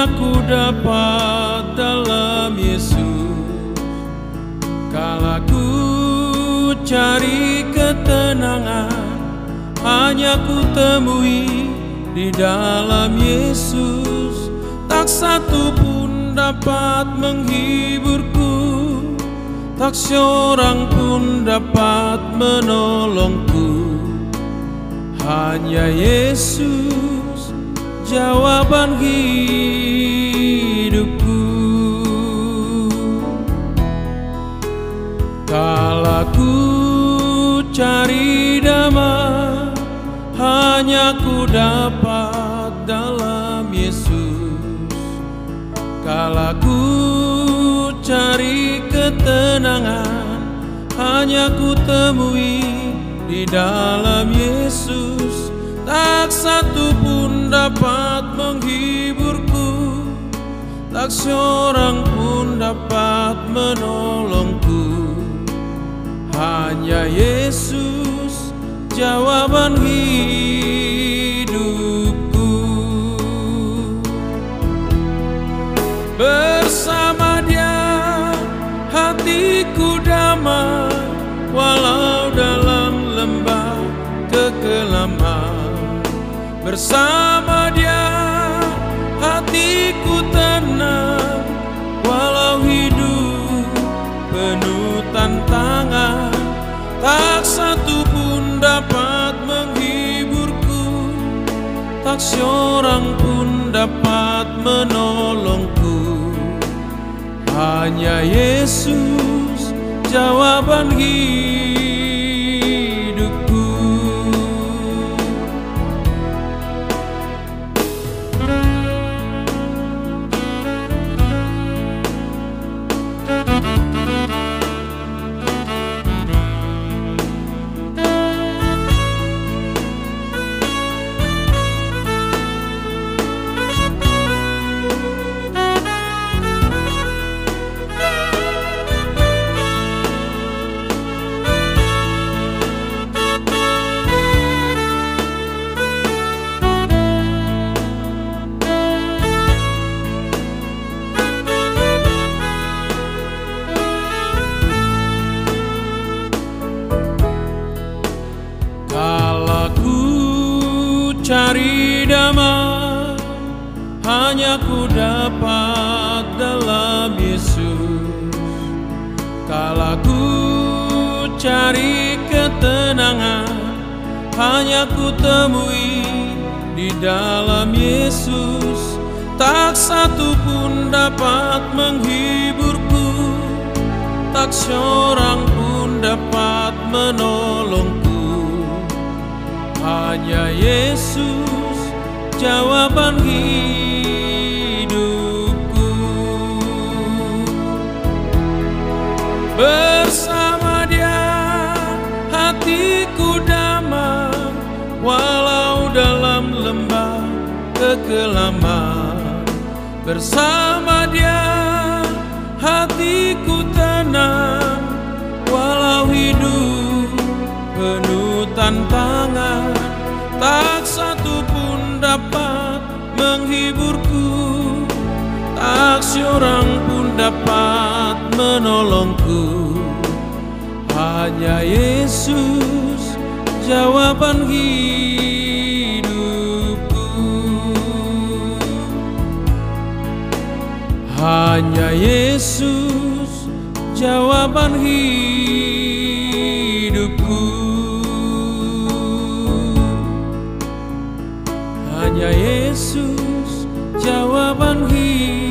ku dapat dalam Yesus. Kala ku cari ketenangan, hanya ku temui di dalam Yesus. Tak satu pun dapat menghiburku, tak seorang pun dapat menolongku. Hanya Yesus jawaban hidupku. Kala ku cari damai, hanya ku dapat dalam Yesus. Kala ku cari ketenangan, hanya ku temui di dalam Yesus. Tak satu pun dapat menghiburku, tak seorang pun dapat menolongku. Hanya Yesus jawaban hidupku. Bersama Dia hatiku damai, walau dalam lembah kekelaman. Bersama Dia hatiku tenang, walau hidup penuh tantangan. Tak satu pun dapat menghiburku, tak seorang pun dapat menolongku. Hanya Yesus jawaban hidupku. Cari damai, hanya ku dapat dalam Yesus. Kala ku cari ketenangan, hanya ku temui di dalam Yesus. Tak satu pun dapat menghiburku, tak seorang pun dapat menolongku. Hanya Yesus jawaban hidupku. Bersama Dia hatiku damai, walau dalam lembah kekelaman. Bersama Dia hatiku tenang, walau hidup penuh tantangan. Tak satu pun dapat menghiburku, tak seorang pun dapat menolongku. Hanya Yesus jawaban hidupku. Hanya Yesus jawaban hidupku. Hanya Yesus jawaban hidup.